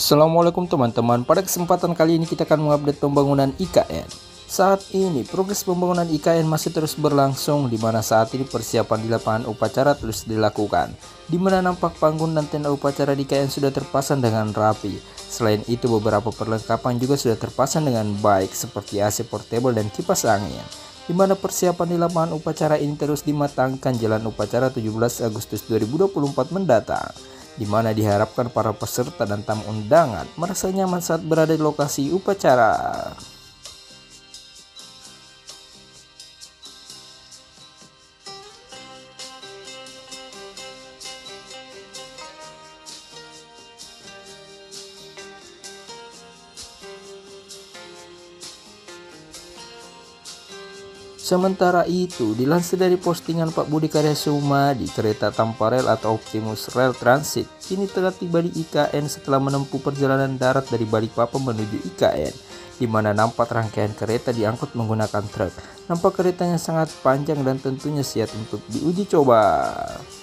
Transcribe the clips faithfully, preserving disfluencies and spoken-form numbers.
Assalamualaikum teman-teman, pada kesempatan kali ini kita akan mengupdate pembangunan I K N. Saat ini progres pembangunan I K N masih terus berlangsung, di mana saat ini persiapan di lapangan upacara terus dilakukan, di mana nampak panggung dan tenda upacara di I K N sudah terpasang dengan rapi. Selain itu beberapa perlengkapan juga sudah terpasang dengan baik seperti A C portable dan kipas angin, di mana persiapan di lapangan upacara ini terus dimatangkan jalan upacara tujuh belas Agustus dua ribu dua puluh empat mendatang, di mana diharapkan para peserta dan tamu undangan merasa nyaman saat berada di lokasi upacara. Sementara itu, dilansir dari postingan Pak Budi Karya Sumadi, kereta tanpa rel atau Optimus Rail Transit kini telah tiba di I K N setelah menempuh perjalanan darat dari Balikpapan menuju I K N, di mana nampak rangkaian kereta diangkut menggunakan truk. Nampak keretanya sangat panjang dan tentunya siap untuk diuji coba.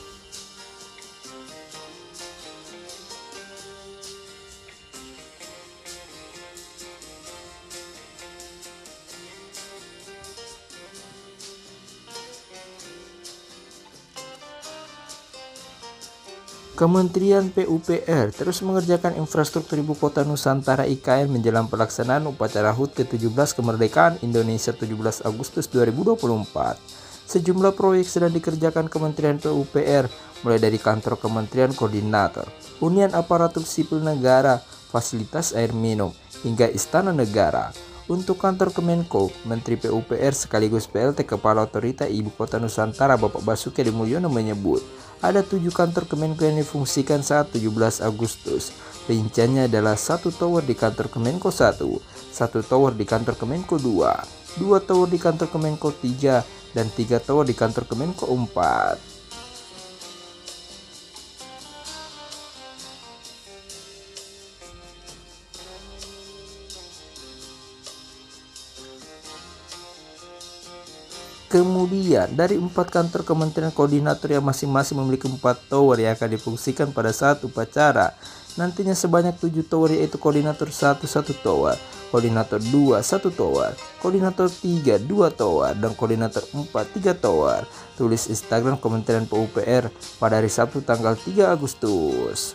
Kementerian P U P R terus mengerjakan infrastruktur ibu kota Nusantara I K N menjelang pelaksanaan upacara H U T ke tujuh belas kemerdekaan Indonesia tujuh belas Agustus dua ribu dua puluh empat. Sejumlah proyek sedang dikerjakan Kementerian P U P R, mulai dari kantor Kementerian Koordinator, Hunian Aparatur Sipil Negara, fasilitas air minum, hingga Istana Negara. Untuk kantor Kemenko, Menteri P U P R sekaligus P L T Kepala Otorita Ibu Kota Nusantara Bapak Basuki Hadimulyono menyebut, ada tujuh kantor Kemenko yang difungsikan saat tujuh belas Agustus. Rinciannya adalah satu tower di kantor Kemenko satu, satu tower di kantor Kemenko dua, dua tower di kantor Kemenko tiga, dan tiga tower di kantor Kemenko empat. Kemudian dari empat kantor kementerian koordinator yang masing-masing memiliki empat tower yang akan difungsikan pada saat upacara, nantinya sebanyak tujuh tower, yaitu koordinator satu satu tower, koordinator dua satu tower, koordinator tiga dua tower, dan koordinator empat tiga tower. Tulis Instagram Kementerian P U P R pada hari Sabtu tanggal tiga Agustus.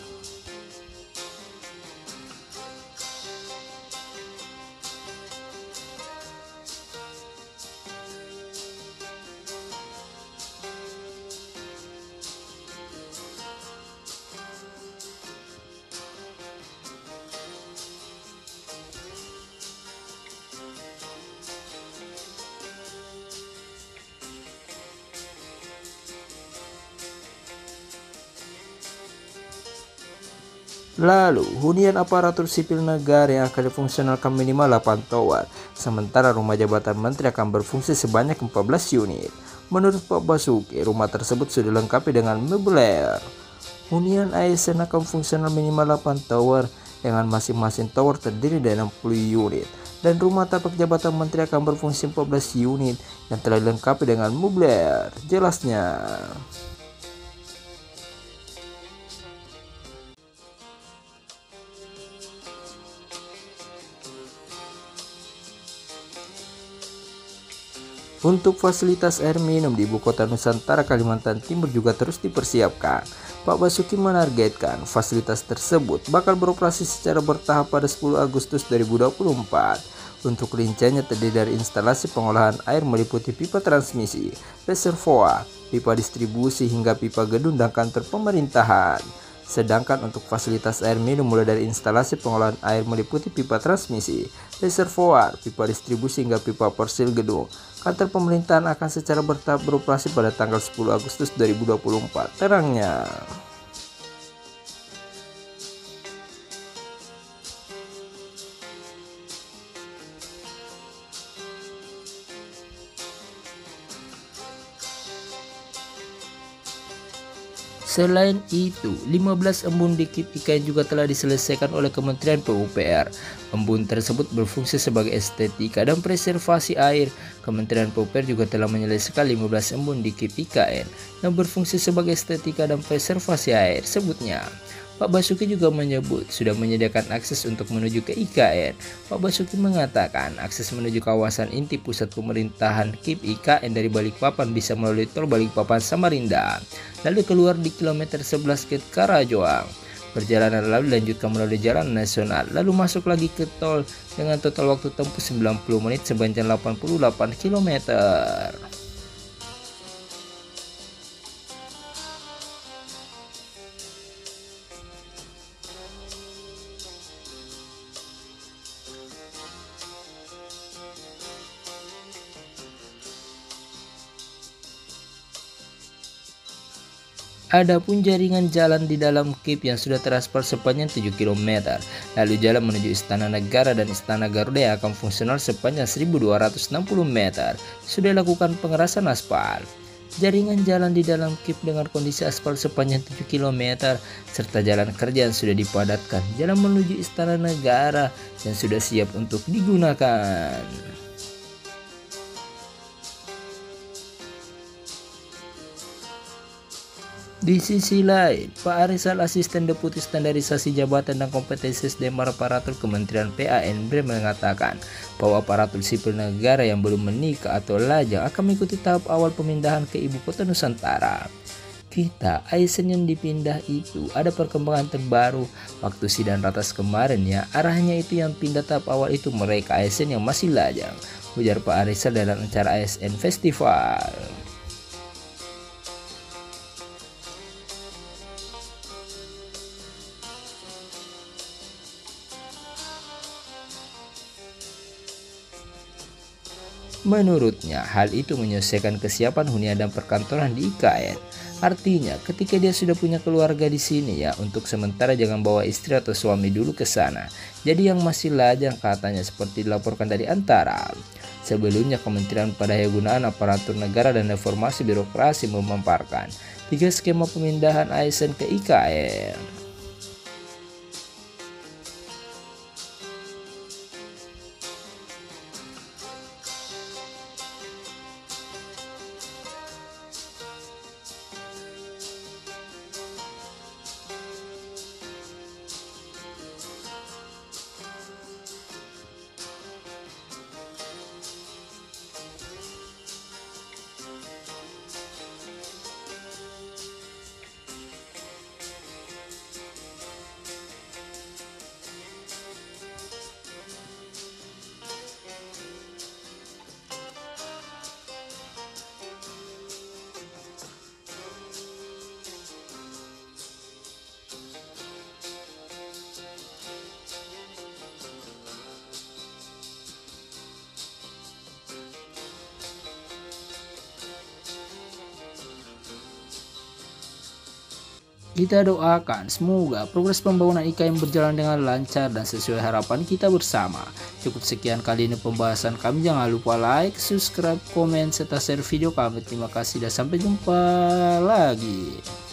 Lalu, hunian aparatur sipil negara yang akan difungsionalkan minimal delapan tower, sementara rumah jabatan menteri akan berfungsi sebanyak empat belas unit. Menurut Pak Basuki, rumah tersebut sudah dilengkapi dengan meubiler. Hunian A S N akan fungsional minimal delapan tower, dengan masing-masing tower terdiri dari enam puluh unit. Dan rumah tapak jabatan menteri akan berfungsi empat belas unit yang telah dilengkapi dengan meubiler. Jelasnya. Untuk fasilitas air minum di Ibu Kota Nusantara Kalimantan Timur juga terus dipersiapkan. Pak Basuki menargetkan fasilitas tersebut bakal beroperasi secara bertahap pada sepuluh Agustus dua ribu dua puluh empat. Untuk rinciannya terdiri dari instalasi pengolahan air meliputi pipa transmisi, reservoir, pipa distribusi hingga pipa gedung dan kantor pemerintahan. Sedangkan untuk fasilitas air minum mulai dari instalasi pengolahan air meliputi pipa transmisi, reservoir, pipa distribusi hingga pipa persil gedung. Kantor pemerintahan akan secara bertahap beroperasi pada tanggal sepuluh Agustus dua ribu dua puluh empat. Terangnya. Selain itu, lima belas embun di K I P I K N juga telah diselesaikan oleh Kementerian P U P R. Embun tersebut berfungsi sebagai estetika dan preservasi air. Kementerian P U P R juga telah menyelesaikan lima belas embun di K I P I K N yang berfungsi sebagai estetika dan preservasi air. Sebutnya, Pak Basuki juga menyebut sudah menyediakan akses untuk menuju ke I K N. Pak Basuki mengatakan akses menuju kawasan inti pusat pemerintahan K I P I K N dari Balikpapan bisa melalui tol Balikpapan Samarinda, lalu keluar di kilometer sebelas ke Karajoang. Perjalanan lalu dilanjutkan melalui jalan nasional, lalu masuk lagi ke tol dengan total waktu tempuh sembilan puluh menit sepanjang delapan puluh delapan kilometer. Adapun jaringan jalan di dalam K I P yang sudah teraspal sepanjang tujuh kilometer, lalu jalan menuju Istana Negara dan Istana Garuda yang akan fungsional sepanjang seribu dua ratus enam puluh meter, sudah dilakukan pengerasan aspal. Jaringan jalan di dalam K I P dengan kondisi aspal sepanjang tujuh kilometer, serta jalan kerja yang sudah dipadatkan, jalan menuju Istana Negara yang sudah siap untuk digunakan. Di sisi lain, Pak Arisal, Asisten Deputi Standarisasi Jabatan dan Kompetensi S D M Aparatur Kementerian P A N B mengatakan bahwa aparatur sipil negara yang belum menikah atau lajang akan mengikuti tahap awal pemindahan ke Ibu Kota Nusantara. Kita, A S N yang dipindah itu ada perkembangan terbaru waktu sidang ratas kemarin ya, arahnya itu yang pindah tahap awal itu mereka A S N yang masih lajang, ujar Pak Arisal dalam acara A S N Festival. Menurutnya, hal itu menyelesaikan kesiapan hunian dan perkantoran di I K N. Artinya, ketika dia sudah punya keluarga di sini ya, untuk sementara jangan bawa istri atau suami dulu ke sana. Jadi yang masih lajang katanya seperti dilaporkan dari Antara. Sebelumnya, Kementerian Perdayagunaan Aparatur Negara dan Reformasi Birokrasi memaparkan tiga skema pemindahan A S N ke I K N. Kita doakan semoga progres pembangunan I K N berjalan dengan lancar dan sesuai harapan kita bersama. Cukup sekian kali ini pembahasan kami. Jangan lupa like, subscribe, komen, serta share video kami. Terima kasih dan sampai jumpa lagi.